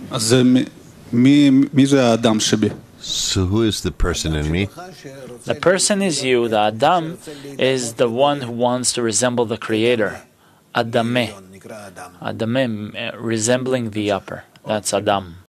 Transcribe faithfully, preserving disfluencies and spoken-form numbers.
אז מי, מי זה האדם שבי? So who is the person in me? The person is you. The Adam is the one who wants to resemble the Creator. Adameh. Adameh, resembling the upper. That's Adam.